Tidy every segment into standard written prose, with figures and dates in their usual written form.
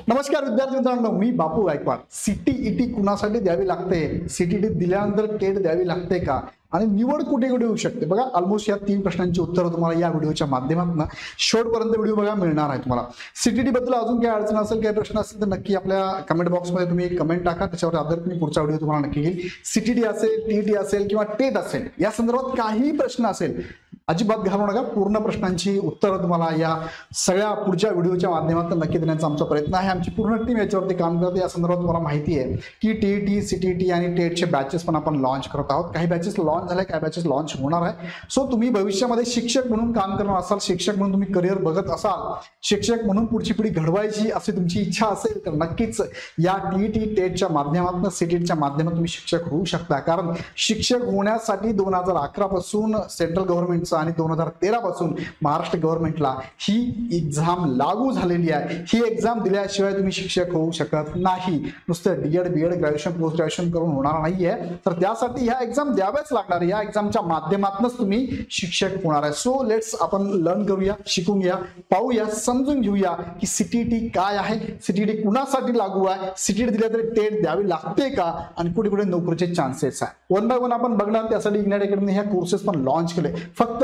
नमस्कार विद्यार्थी मित्रांनो, मी बापू गायकवाड। सीटीईटी कुणासाठी द्यावी लागते, सीटीईटी दिल्यानंतर टेट द्यावी लागते का आणि निवड कुठे कुठे होऊ शकते। बघा, ऑलमोस्ट या 3 प्रश्नांची उत्तरं तुम्हाला या व्हिडिओच्या माध्यमातून शेवटपर्यंत व्हिडिओ बघा मिळणार आहे तुम्हाला। सीटीईटी बद्दल अजून काही अडचण असेल, काही प्रश्न असेल तर नक्की आपल्या कमेंट बॉक्समध्ये तुम्ही कमेंट टाका, त्याच्यावर आधारित मी पुढचा व्हिडिओ तुम्हाला नक्की घेईल। सीटीईटी असेल, टीईटी असेल किंवा टेट असेल, या संदर्भात काही प्रश्न असेल अजिबात घालू नका। पूर्ण प्रश्नांची उत्तरं तुम्हाला या सगळ्या पुढच्या व्हिडिओच्या माध्यमातून नक्की देण्याचा आमचा प्रयत्न आहे। आमची पूर्ण टीम याच्यावरती काम करते। या संदर्भात तुम्हाला माहिती आहे की टीईटी, सीटीईटी आणि टेटचे बॅचेस पण आपण लॉन्च करत आहोत। काही बॅचेस लॉन्च झाले, काही बॅचेस लॉन्च होणार आहे। सो तुम्ही भविष्यामध्ये शिक्षक म्हणून काम करणार असाल, शिक्षक म्हणून तुम्ही करिअर बघत असाल, शिक्षक म्हणून पुढची पिढी घडवायची अशी तुमची इच्छा असेल तर नक्कीच या टीईटी, टेटच्या माध्यमातून, सीटीईटीच्या माध्यमातून तुम्ही शिक्षक होऊ शकता। कारण शिक्षक होण्यासाठी 2011 पासून सेंट्रल गव्हर्नमेंटचं आणि 2013 पासून महाराष्ट्र गव्हर्नमेंटला ही एक्झाम लागू झालेली आहे। ही एक्झाम दिल्याशिवाय तुम्ही शिक्षक होऊ शकत नाही। नुसतं DEd, BEd, graduation, post graduation करून होणार नाहीये, तर त्यासाठी ह्या एक्झाम द्याव्याच लागणार। या एक्झामच्या माध्यमातूनच तुम्ही शिक्षक होणार आहे। सो लेट्स आपण लर्न करूया, शिकून घ्या, पाहूया, समजून घेऊया की सीटीईटी काय आहे, सीटीईटी कुणासाठी लागू आहे, सीटीईटी दिल्या तरी टेट द्यावी लागते का आणि कुठे कुठे नोकरीचे चान्सेस आहे। वन बाय वन आपण बघणार। त्यासाठी इग्नाइट अकॅडमी ह्या कोर्सेस पण लॉन्च केले। फक्त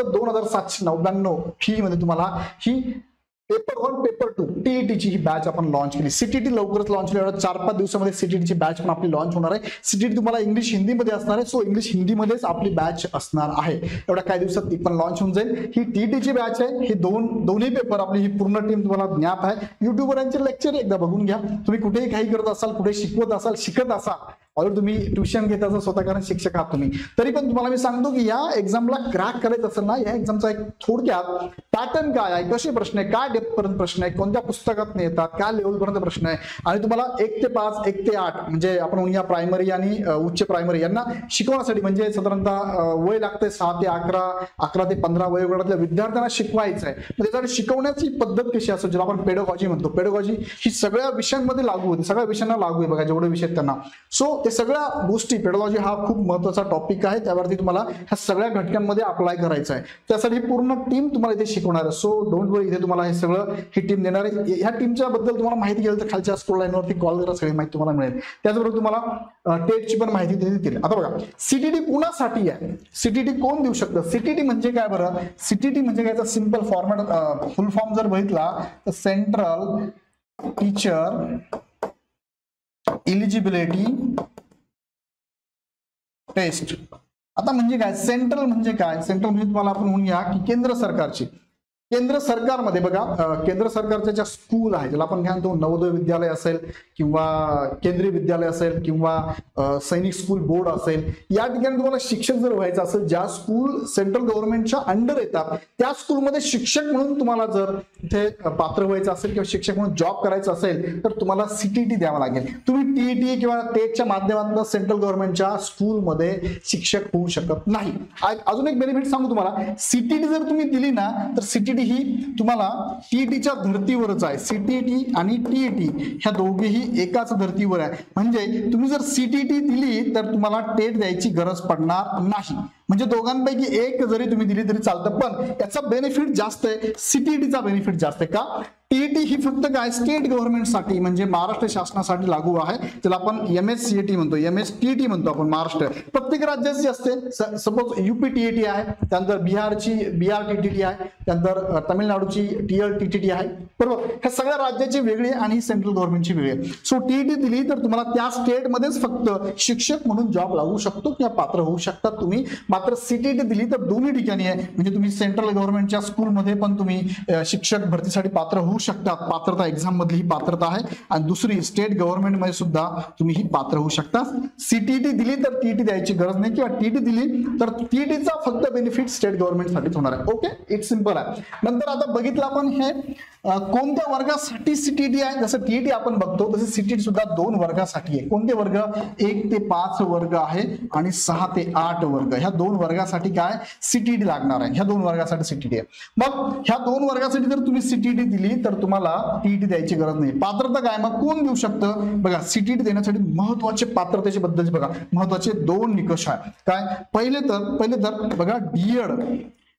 2799 फी मध्ये तुम्हाला ही पेपर 1, पेपर 2 टीईटीची ही बॅच आपण लॉन्च केली। सीटीईटी लवकरच लॉन्च केली, 4-5 दिवसामध्ये सीटीईटीची बॅच पण आपली लॉन्च होणार आहे। सीटीईटी तुम्हाला इंग्लिश हिंदीमध्ये असणार आहे। सो इंग्लिश हिंदीमध्येच आपली बॅच असणार आहे। एवढ्या काही दिवसात ती पण लॉन्च होऊन जाईल। ही टीईटीची बॅच आहे। हे दोन्ही पेपर आपली ही पूर्ण टीम तुम्हाला ज्ञात आहे। युट्यूबवर यांचे लेक्चर एकदा बघून घ्या। तुम्ही कुठेही काही करत असाल, कुठे शिकवत असाल, शिकत असाल, ऑलरेडी तुम्ही ट्युशन घेत असाल, स्वतः कारण शिक्षक आहात तुम्ही, तरी पण तुम्हाला मी सांगतो की या एक्झामला क्रॅक करायचं असेल ना, या एक्झामचा एक थोडक्यात पॅटर्न काय आहे, कसे प्रश्न आहे, काय डेप्थ पर्यंत प्रश्न आहे, कोणत्या पुस्तकात येतात, काय लेवल पर्यंत प्रश्न आहे, आणि तुम्हाला 1 ते 5, 1 ते 8 म्हणजे आपण म्हणूया प्रायमरी आणि उच्च प्रायमरी यांना शिकवण्यासाठी, म्हणजे साधारणतः वय लागते 6 ते 11, 11 ते 15 वयोगटातल्या विद्यार्थ्यांना शिकवायचं आहे। त्यासाठी शिकवण्याची पद्धत कशी असेल, ज्याला आपण पेडोगॉजी म्हणतो। पेडोगॉजी ही सगळ्या विषयांमध्ये लागू होते, सगळ्या विषयांना लागू आहे। बघा, जेवढे विषय आहेत त्यांना, सो ते सगळ्या गोष्टी, पेडोलॉजी हा खूप महत्त्वाचा टॉपिक आहे। त्यावरती तुम्हाला ह्या सगळ्या घटकांमध्ये अप्लाय करायचं आहे। त्यासाठी पूर्ण टीम तुम्हाला इथे शिकवणार आहे। सो डोंट वरी, इथे तुम्हाला हे सगळं ही टीम देणार आहे। ह्या टीमच्या बद्दल तुम्हाला माहिती घ्यायला तर खालच्या स्क्रोल लाईनवरती कॉल करा, सगळी माहिती तुम्हाला मिळेल। त्याचबरोबर तुम्हाला टेटची पण माहिती देतील। आता बघा, सीटीईटी कुणासाठी आहे, सीटीईटी कोण देऊ शकतं, सीटीईटी म्हणजे काय बरं, सीटीईटी म्हणजे काय, सिंपल फॉर्मॅट, फुल फॉर्म जर बघितला तर सेंट्रल टीचर इलिजिबिलिटी टेस्ट। आता म्हणजे काय, सेंट्रल म्हणजे काय, सेंट्रल म्हणजे तुम्हाला आपण म्हणूया की केंद्र सरकारची, केंद्र सरकारमध्ये बघा, केंद्र सरकारच्या ज्या स्कूल आहे, ज्याला आपण काय म्हणतो नवोदय विद्यालय असेल किंवा केंद्रीय विद्यालय असेल किंवा सैनिक स्कूल बोर्ड असेल, या ठिकाणी तुम्हाला शिक्षक जर व्हायचं असेल, ज्या स्कूल सेंट्रल गव्हर्नमेंटच्या अंडर येतात, त्या स्कूलमध्ये शिक्षक म्हणून तुम्हाला जर इथे पात्र व्हायचं असेल किंवा शिक्षक म्हणून जॉब करायचा असेल तर तुम्हाला सीटीईटी द्यावा लागेल। तुम्ही टीईटी किंवा टेटच्या माध्यमातून सेंट्रल गव्हर्नमेंटच्या स्कूलमध्ये शिक्षक होऊ शकत नाही। अजून एक बेनिफिट सांगू तुम्हाला, सीटीईटी जर तुम्ही दिली ना तर सीटीईटी ही तुम्हाला टीईटीच्या धर्तीवरच आहे। सीटीईटी आणि टीईटी ह्या दोघेही एकाच धर्तीवर आहे। म्हणजे तुम्ही जर सीटीईटी दिली तर तुम्हाला टेट द्यायची गरज पडणार नाही। म्हणजे दोघांपैकी एक जरी तुम्ही दिली तरी चालतं, पण याचा बेनिफिट जास्त आहे, सीटीईटीचा बेनिफिट जास्त आहे। का, टीईटी ही फक्त काय स्टेट गव्हर्नमेंटसाठी म्हणजे महाराष्ट्र शासनासाठी लागू आहे, त्याला आपण एमएससीईटी म्हणतो, एमएसटीईटी म्हणतो आपण महाराष्ट्र। प्रत्येक राज्याची असते, सपोज यूपी टीईटी आहे, त्यानंतर बिहारची बीआरटीटीटी आहे, त्यानंतर तमिळनाडूची टीएलटीटीटी आहे, बरोबर। ह्या सगळ्या राज्याची वेगळी आणि सेंट्रल गव्हर्नमेंटची वेगळी। सो टीईटी दिली तर तुम्हाला त्या स्टेटमध्येच फक्त शिक्षक म्हणून जॉब लागू शकतो किंवा पात्र होऊ शकतात तुम्ही। मात्र सीटीईटी दिली तर दोन्ही ठिकाणी आहे, म्हणजे तुम्ही सेंट्रल गव्हर्नमेंटच्या स्कूलमध्ये पण तुम्ही शिक्षक भरतीसाठी पात्र होऊ शकतात, पात्रता एक्झाम मधली ही पात्रता आहे, आणि दुसरी स्टेट गव्हर्नमेंट मध्ये सुद्धा तुम्ही ही पात्र होऊ शकता। सीटीईटी दिली तर टीईटी द्यायची गरज नाही, किंवा टीईटी दिली तर टीईटीचा फक्त बेनिफिट स्टेट गव्हर्नमेंटसाठीच होणार आहे। ओके, इट्स सिंपल आहे। नंतर आता बघितलं आपण हे कोणत्या वर्गासाठी सीटीईटी आहे, जसं टीईटी आपण बघतो तसे सीटीईटी सुद्धा 2 वर्गासाठी आहे। कोणते वर्ग, 1 ते 5 वर्ग आहे आणि 6 ते 8 वर्ग, ह्या 2 वर्गासाठी काय सीटीईटी लागणार आहे। ह्या 2 वर्गासाठी सीटीईटी आहे। मग ह्या 2 वर्गासाठी जर तुम्ही सीटीईटी दिली तर तुम्हाला टीईटी द्यायची गरज नाही। पात्रता काय, मग कोण देऊ शकतं, बघा सीटीईटी देण्यासाठी महत्त्वाचे पात्रतेचे बद्दल बघा, महत्त्वाचे 2 निकष आहे। काय, पहिले तर बघा डीएड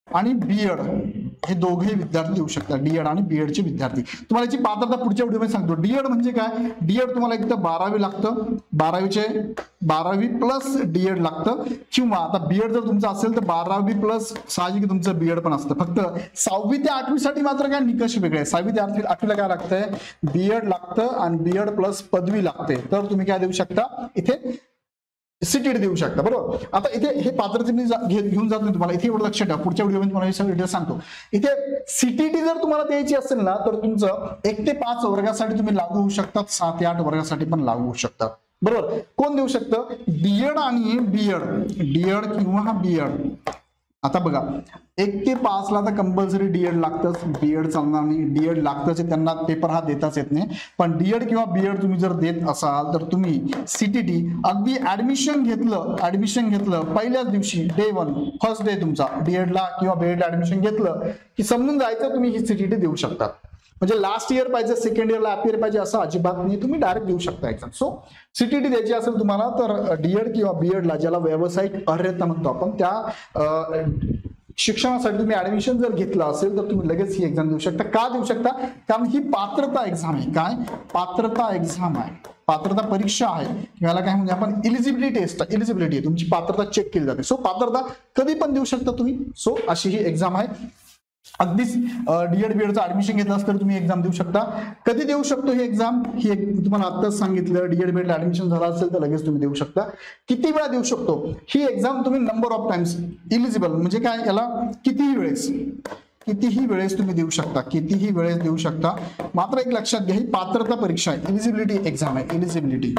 आणि बीएड हे दोघेही विद्यार्थी देऊ शकतात. डीएड आणि बीएडचे विद्यार्थी. तुम्हाला याची पात्रता पुढच्या व्हिडिओमध्ये सांगतो. डीएड म्हणजे काय? डीएड तुम्हाला एक तर 12वी लागतं, 12वी प्लस डीएड लागतं, किंवा आता बीएड जर तुमचं असेल तर 12वी प्लस साहजिक तुमचं बीएड पण असतं. फक्त 6वी ते 8वी साठी मात्र काय निकष वेगळे आहे. 6वी ते 8वीला काय लागतंय? बीएड लागतं आणि बीएड प्लस पदवी लागते. तर तुम्ही काय देऊ शकता? इथे सीटीटी देऊ शकता. बरोबर. आता इथे हे पात्रते मी घेऊन जात नाही तुम्हाला, इथे एवढं लक्षात ठेवा. पुढच्या व्हिडिओमध्ये तुम्हाला हे सगळं डिटेल सांगतो. इथे सीटीटी जर तुम्हाला द्यायची असेल ना तर तुमचं 1 ते 5 वर्गासाठी तुम्ही लागू होऊ शकतात, 6 ते 8 वर्गासाठी पण लागू होऊ शकतात. बरोबर. कोण देऊ शकतं? डीएड आणि बीएड, डीएड किंवा बीएड. आता बघा 1 ते 5 ला तर कंपल्सरी डीएड लागतंच, बीएड चालणार नाही. डीएड लागतंच, त्यांना पेपर हा देताच येत नाही. पण डीएड किंवा बीएड तुम्ही जर देत असाल तर तुम्ही सीटीटी अगदी ऍडमिशन घेतलं पहिल्याच दिवशी, डे 1 फर्स्ट डे तुमचा डीएडला किंवा बीएडला ऍडमिशन घेतलं की समजून जायचं तुम्ही ही सीटीटी देऊ शकता. म्हणजे लास्ट इयर पाहिजे, सेकंड इयरला अपियर पाहिजे असं अजिबात नाही, तुम्ही डायरेक्ट देऊ शकता एक्झाम. सो सीटीटी द्यायची असेल तुम्हाला तर डीएड किंवा बीएडला, ज्याला व्यावसायिक अर्हता म्हणतो आपण, त्या शिक्षणासाठी तुम्ही ऍडमिशन जर घेतलं असेल तर तुम्ही लगेच ही एक्झाम देऊ शकता. का देऊ शकता? कारण ही पात्रता एक्झाम आहे. काय? पात्रता एक्झाम आहे, पात्रता परीक्षा आहे. याला काय म्हणजे आपण इलिजिबिलिटी टेस्ट, इलिजिबिलिटी तुमची पात्रता चेक केली जाते. सो पात्रता कधी पण देऊ शकता तुम्ही. सो अशी ही एक्झाम आहे. अगदीच डीएड बीएडचं ऍडमिशन घेतलं असतं तर तुम्ही एक्झाम देऊ शकता. कधी देऊ शकतो ही एक्झाम? ही तुम्हाला आत्ताच सांगितलं, डीएड बीएड ऍडमिशन झालं असेल तर लगेच तुम्ही देऊ शकता. किती वेळा देऊ शकतो ही एक्झाम? तुम्ही नंबर ऑफ टाइम्स इलिजिबल म्हणजे काय, याला कितीही वेळेस तुम्ही देऊ शकता, कितीही वेळेस देऊ शकता. मात्र एक लक्षात घ्या, ही पात्रता परीक्षा आहे, इलिजिबिलिटी एक्झाम आहे. इलिजिबिलिटी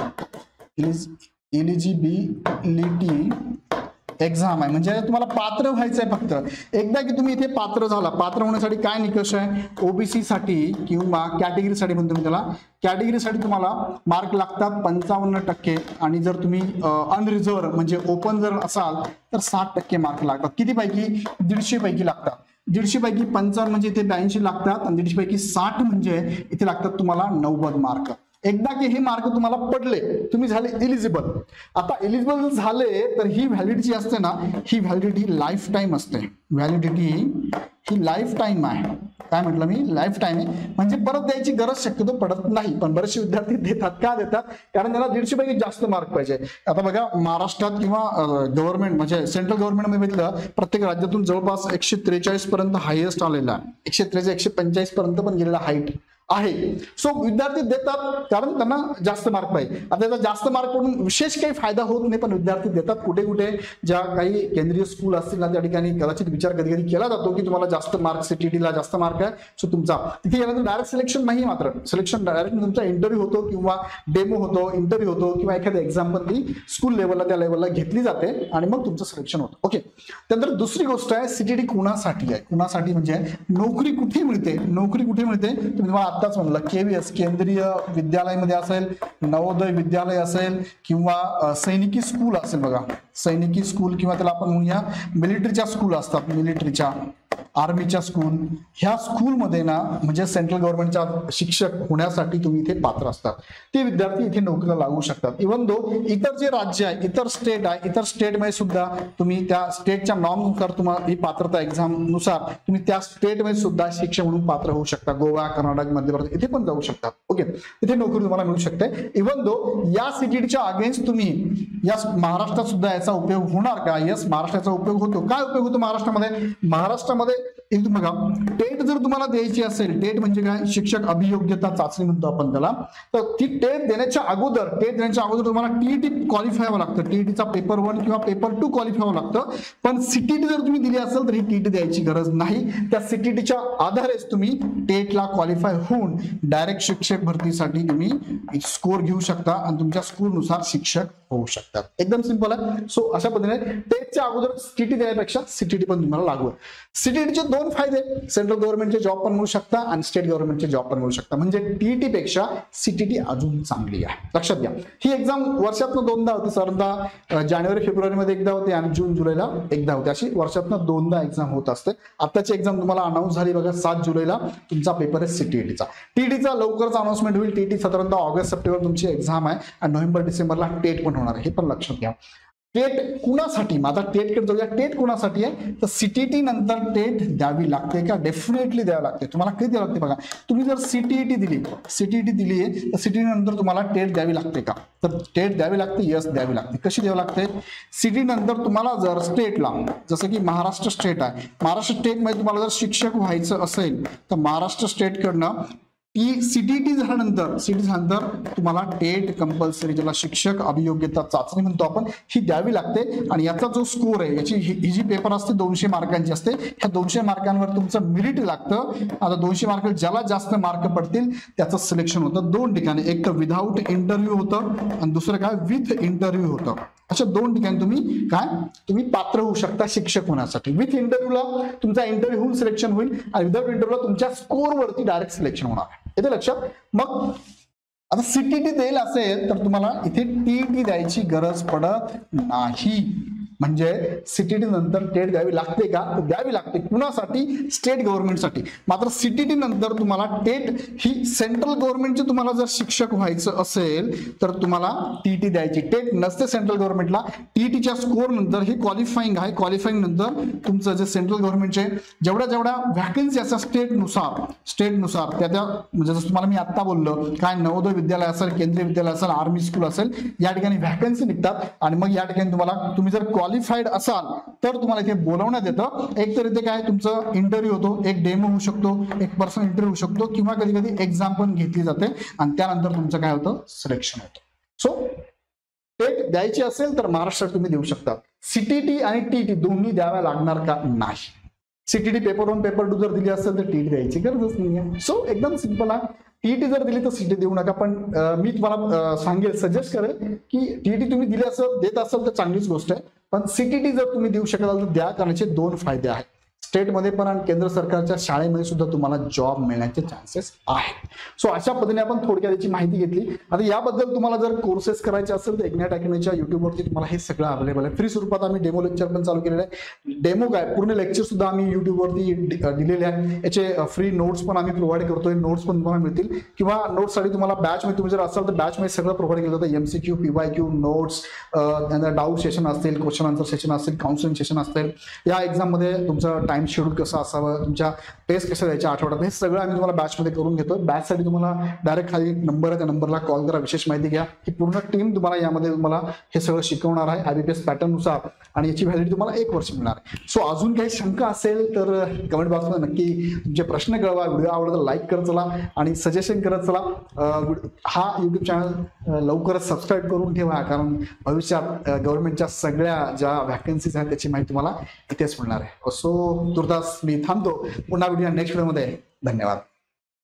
एक्झाम आहे म्हणजे तुम्हाला पात्र व्हायचं आहे. फक्त एकदा की तुम्ही इथे पात्र झाला, पात्र होण्यासाठी काय निकष आहे? ओबीसी साठी किंवा कॅटेगरीसाठी म्हणतो मी त्याला, कॅटेगरीसाठी तुम्हाला मार्क लागतात 55% आणि जर तुम्ही अनरिझर्व्ह म्हणजे ओपन जर असाल तर 60% मार्क लागतात. किती पैकी? 150 पैकी लागतात. 150 पैकी 55 म्हणजे इथे 82 लागतात आणि 150 पैकी 60 म्हणजे इथे लागतात तुम्हाला 90 मार्क. एकदा की हे मार्क तुम्हाला पडले, तुम्ही झाले इलिजिबल. आता इलिजिबल झाले तर ही व्हॅलिडिटी असते ना, ही व्हॅलिडिटी लाईफ टाईम असते. व्हॅलिडिटी ही लाईफ टाईम आहे. काय म्हटलं मी? लाईफ टाईम आहे म्हणजे परत द्यायची गरज शक्यतो पडत नाही. पण बरेचसे विद्यार्थी देतात. का देतात? कारण त्यांना 150 पैकी जास्त मार्क पाहिजे. आता बघा महाराष्ट्रात किंवा गव्हर्नमेंट म्हणजे सेंट्रल गव्हर्नमेंटमध्ये बघितलं, प्रत्येक राज्यातून जवळपास 143 पर्यंत हायएस्ट आलेला, 143 145 पर्यंत पण गेलेला हाईट आहे. सो विद्यार्थी देतात कारण त्यांना जास्त मार्क पाहिजे. आता त्याचा जास्त मार्क पडून विशेष काही फायदा होत नाही, पण विद्यार्थी देतात. कुठे कुठे ज्या काही केंद्रीय स्कूल असतील ना त्या ठिकाणी कदाचित विचार कधी कधी केला जातो की तुम्हाला जास्त मार्क, सीटीटीला जास्त मार्क आहे सो तुमचा तिथे गेल्यानंतर डायरेक्ट सिलेक्शन नाही. मात्र सिलेक्शन डायरेक्ट तुमचा इंटरव्ह्यू होतो किंवा डेमो होतो, इंटरव्ह्यू होतो किंवा एखादी एक्झाम पण ती स्कूल लेवलला त्या लेवलला घेतली जाते आणि मग तुमचं सिलेक्शन होतं. ओके. त्यानंतर दुसरी गोष्ट आहे सीटीटी कुणासाठी आहे? कुणासाठी म्हणजे नोकरी कुठे मिळते? नोकरी कुठे मिळते? तुम्हाला आताच म्हणलं, केवीएस केंद्रीय विद्यालयामध्ये असेल, नवोदय विद्यालय असेल किंवा सैनिकी स्कूल असेल. बघा सैनिकी स्कूल किंवा त्याला आपण म्हणूया मिलिटरीच्या स्कूल असतात, मिलिटरीच्या आर्मीच्या स्कूल, ह्या स्कूलमध्ये ना म्हणजे सेंट्रल गव्हर्नमेंटच्या शिक्षक होण्यासाठी तुम्ही इथे पात्र असतात. ते विद्यार्थी इथे नोकरीला लागू शकतात. इव्हन दो इतर जे राज्य आहे, इतर स्टेट आहे, इतर स्टेटमध्ये सुद्धा तुम्ही त्या स्टेटच्या नॉर्मनुसार तुम्हाला ही पात्रता एक्झाम नुसार तुम्ही त्या स्टेटमध्ये सुद्धा शिक्षक म्हणून पात्र होऊ शकता. गोवा, कर्नाटक, मध्य प्रदेश इथे पण जाऊ शकतात. ओके. इथे नोकरी तुम्हाला मिळू शकते. इव्हन दो या सीटीटीच्या अगेन्स्ट तुम्ही या महाराष्ट्रात सुद्धा याचा उपयोग होणार का? यस, महाराष्ट्राचा उपयोग होतो. काय उपयोग होतो महाराष्ट्रामध्ये? महाराष्ट्रामध्ये बघा टेट जर तुम्हाला द्यायची असेल, टेट म्हणजे काय? शिक्षक अभियोग्यता चाचणी म्हणतो आपण त्याला. तर ती टेट देण्याच्या अगोदर तुम्हाला टीईटी क्वालिफाय व्हावं लागतं. टीईटीचा पेपर 1 किंवा पेपर 2 क्वालिफाय व्हावं लागतं. पण सीटीटी जर तुम्ही दिली असेल तर ही टीईटी द्यायची गरज नाही. त्या सीटीटीच्या आधारेच तुम्ही टेटला क्वालिफाय होऊन डायरेक्ट शिक्षक भरतीसाठी तुम्ही स्कोर घेऊ शकता आणि तुमच्या स्कोरनुसार शिक्षक होऊ शकतात. एकदम सिंपल आहे. सो अशा पद्धतीने टेटच्या अगोदर सीटीटी देण्यापेक्षा सीटीटी पण तुम्हाला लागू आहे. सीटीटीचे 2 फायदे, सेंट्रल गव्हर्नमेंटचे जॉब पण मिळू शकता आणि स्टेट गव्हर्नमेंटचे जॉब पण मिळू शकता. म्हणजे टीईटी पेक्षा सीटीटी अजून चांगली आहे. लक्षात घ्या. ही एक्झाम वर्षातनं 2दा होती. साधारणतः जानेवारी फेब्रुवारीमध्ये एकदा होते आणि जून जुलैला एकदा होते. अशी वर्षातनं 2दा एक्झाम होत असते. आताची एक्झाम तुम्हाला अनाऊन्स झाली बघा 7 जुलैला तुमचा पेपर आहे सीटीईटीचा. टीईटीचा लवकरच अनाउन्समेंट होईल. टीईटी साधारणतः ऑगस्ट सप्टेंबर तुमची एक्झाम आहे आणि नोव्हेंबर डिसेंबरला टेट पण होणार आहे. हे पण लक्षात घ्या. टेट कुणासाठी, माझा टेट कडे जाऊया. टेट कुणासाठी आहे तर सीटीटी नंतर टेट द्यावी लागते का? डेफिनेटली द्यावी लागते. तुम्हाला कधी द्यावी लागते बघा, तुम्ही जर सीटीईटी दिली आहे तर सीटीटी नंतर तुम्हाला टेट द्यावी लागते का? तर टेट द्यावी लागते, यस द्यावी लागते. कशी द्यावी लागते? सीटी नंतर तुम्हाला जर स्टेटला, जसं की महाराष्ट्र स्टेट आहे, महाराष्ट्र स्टेट मध्ये तुम्हाला जर शिक्षक व्हायचं असेल तर महाराष्ट्र स्टेट कडनं सीटीटी झाल्यानंतर तुम्हाला टेट कंपल्सरी, ज्याला शिक्षक अभियोग्यता चाचणी म्हणतो आपण, ही द्यावी लागते. आणि याचा जो स्कोर आहे, याची ही जी पेपर असते 200 मार्कांची असते, ह्या 200 मार्कांवर तुमचं मेरिट लागतं. आता 200 मार्क ज्याला जास्त मार्क पडतील त्याचं सिलेक्शन होतं 2 ठिकाणी. एक तर विदाऊट इंटरव्ह्यू होतं आणि दुसरं काय विथ इंटरव्ह्यू होतं. अशा 2 ठिकाणी तुम्ही पात्र होऊ शकता शिक्षक होण्यासाठी. विथ इंटरव्ह्यूला तुमचा इंटरव्ह्यू होऊन सिलेक्शन होईल आणि विदाऊट इंटरव्ह्यूला तुमच्या स्कोरवरती डायरेक्ट सिलेक्शन होणार आहे. येते लक्षात? मग आता सीटीटी देईल असेल तर तुम्हाला इथे टीईटी द्यायची गरज पडत नाही. म्हणजे सीटीटी नंतर टेट द्यावी लागते का? द्यावी लागते. कुणासाठी? स्टेट गव्हर्नमेंटसाठी. मात्र सीटीटी नंतर तुम्हाला टेट ही सेंट्रल गव्हर्नमेंटचे, तुम्हाला जर शिक्षक व्हायचं असेल तर तुम्हाला टीईटी द्यायची. टेट नसते सेंट्रल गव्हर्नमेंटला. टीईटीच्या स्कोर नंतर हे क्वालिफाईंग आहे. क्वालिफाईंग नंतर तुमचं जे सेंट्रल गव्हर्नमेंटचे जेवढ्या व्हॅकन्सी असतात स्टेटनुसार त्या म्हणजे जसं तुम्हाला मी आता बोललो, काय नवोदय विद्यालय असेल, केंद्रीय विद्यालय असेल, आर्मी स्कूल असेल, या ठिकाणी व्हॅकन्सी निघतात. आणि मग या ठिकाणी तुम्ही जर क्वालिफाईड असाल तर तुम्हाला इथे बोलवण्यात येतं. एक तर इथे काय तुमचं इंटरव्ह्यू होतो, एक डेमो होऊ शकतो, एक पर्सनल इंटरव्ह्यू होऊ शकतो, किंवा कधी कधी एक्झाम पण घेतली जाते आणि त्यानंतर तुमचं काय होतं? सिलेक्शन होतं. सो टेट द्यायची असेल तर महाराष्ट्रात तुम्ही देऊ शकता. सीटीटी आणि टीटी दोन्ही द्याव्या लागणार का? नाही. सीटीटी पेपर 1 पेपर 2 जर दिली असेल तर टीटी द्यायची गरजच नाहीये. सो एकदम सिंपल आहे. टीईटी जर दिली तर सीटी देऊ नका. पण मी तुम्हाला सजेस्ट करेल की टीईटी तुम्ही दिली असेल, देत असेल तर चांगलीच गोष्ट आहे. पण सीटीटी जर तुम्ही देऊ शकाल तर द्या, करण्याचे 2 फायदे आहेत. स्टेटमध्ये पण आणि केंद्र सरकारच्या शाळेमध्ये सुद्धा तुम्हाला जॉब मिळण्याचे चान्सेस आहेत. सो अशा पद्धतीने आपण थोडक्यात याची माहिती घेतली. आता याबद्दल तुम्हाला जर कोर्सेस करायचे असेल तर इग्नाइट अकॅडमीच्या युट्यूबवरती तुम्हाला हे सगळं अवेलेबल आहे. फ्री स्वरूपात आम्ही डेमो लेक्चर पण चालू केलेले आहे. डेमो काय पूर्ण लेक्चर सुद्धा आम्ही युट्यूबवरती दिलेले आहे. याचे फ्री नोट्स पण आम्ही प्रोव्हाइड करतोय. नोट्स पण तुम्हाला मिळतील, किंवा नोट्ससाठी तुम्हाला बॅचमध्ये तुम्ही जर असाल तर बॅचमध्ये सगळं प्रोव्हाइड केलं जातं. MCQ, PYQ, नोट्स, त्यानंतर डाऊट सेशन असतील, क्वेश्चन आन्सर सेशन असतील, काउन्सिलिंग सेशन असतील. या एक्झाममध्ये तुमचं टाइम शेड्यूल कसं असावं, तुमच्या टेस्ट कशा द्यायच्या आठवड्यात, हे सगळं आम्ही तुम्हाला बॅचमध्ये करून घेतो. बॅचसाठी तुम्हाला डायरेक्ट खाली नंबर आहे, त्या नंबरला कॉल करा, विशेष माहिती घ्या. ही पूर्ण टीम तुम्हाला यामध्ये हे सगळं शिकवणार आहे IBPS पॅटर्ननुसार, आणि याची व्हॅलिडिटी तुम्हाला 1 वर्ष मिळणार आहे. सो अजून काही शंका असेल तर कमेंट बॉक्समध्ये नक्की तुमचे प्रश्न कळवा. व्हिडिओ आवडला लाईक करत चला आणि सजेशन करत चला. हा युट्यूब चॅनल लवकरच सबस्क्राईब करून ठेवा, कारण भविष्यात गव्हर्नमेंटच्या सगळ्या ज्या व्हॅकन्सीज आहेत त्याची माहिती तुम्हाला इथेच मिळणार आहे. सो तुर्तास मी थांबतो. पुन्हा व्हिडिओ नेक्स्ट व्हिडिओमध्ये. धन्यवाद.